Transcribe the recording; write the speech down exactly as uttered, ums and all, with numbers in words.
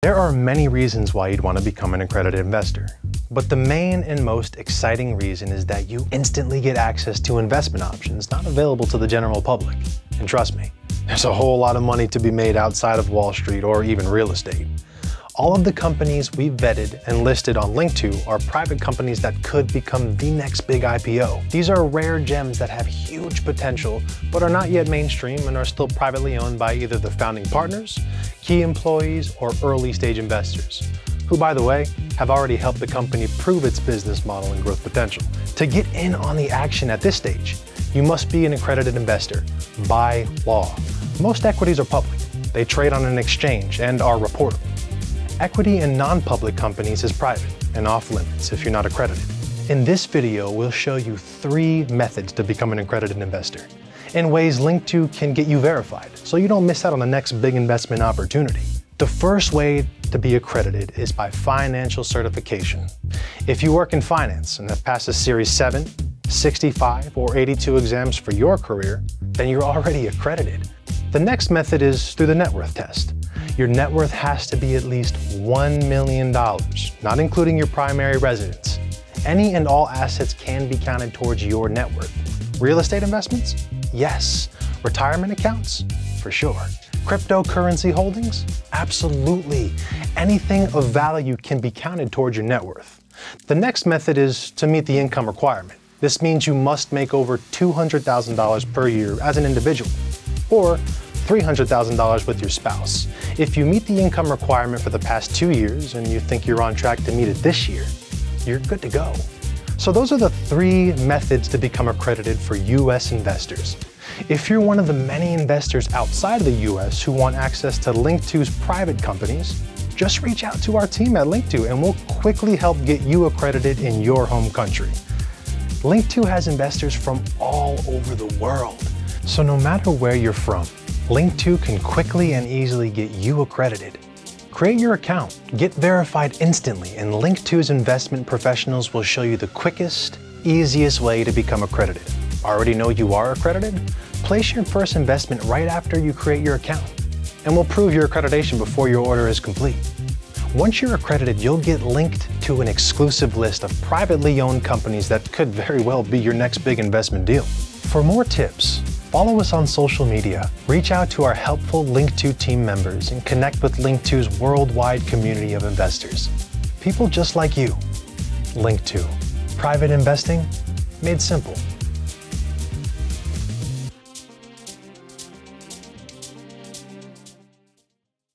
There are many reasons why you'd want to become an accredited investor, but the main and most exciting reason is that you instantly get access to investment options not available to the general public. And trust me, there's a whole lot of money to be made outside of Wall Street or even real estate. All of the companies we've vetted and listed on Linqto are private companies that could become the next big I P O. These are rare gems that have huge potential, but are not yet mainstream and are still privately owned by either the founding partners, key employees, or early stage investors, who, by the way, have already helped the company prove its business model and growth potential. To get in on the action at this stage, you must be an accredited investor by law. Most equities are public. They trade on an exchange and are reportable. Equity in non-public companies is private and off limits if you're not accredited. In this video, we'll show you three methods to become an accredited investor and ways Linqto can get you verified so you don't miss out on the next big investment opportunity. The first way to be accredited is by financial certification. If you work in finance and have passed a Series seven, sixty-five, or eighty-two exams for your career, then you're already accredited. The next method is through the net worth test. Your net worth has to be at least one million dollars, not including your primary residence. Any and all assets can be counted towards your net worth. Real estate investments? Yes. Retirement accounts? For sure. Cryptocurrency holdings? Absolutely. Anything of value can be counted towards your net worth. The next method is to meet the income requirement. This means you must make over two hundred thousand dollars per year as an individual, or three hundred thousand dollars with your spouse. If you meet the income requirement for the past two years and you think you're on track to meet it this year, you're good to go. So those are the three methods to become accredited for U S investors. If you're one of the many investors outside of the U S who want access to Linqto's private companies, just reach out to our team at Linqto and we'll quickly help get you accredited in your home country. Linqto has investors from all over the world, so no matter where you're from, Linqto can quickly and easily get you accredited. Create your account, get verified instantly, and Linqto's investment professionals will show you the quickest, easiest way to become accredited. Already know you are accredited? Place your first investment right after you create your account, and we'll prove your accreditation before your order is complete. Once you're accredited, you'll get linked to an exclusive list of privately owned companies that could very well be your next big investment deal. For more tips, follow us on social media, reach out to our helpful Linqto team members, and connect with Linqto's worldwide community of investors. People just like you. Linqto. Private investing made simple.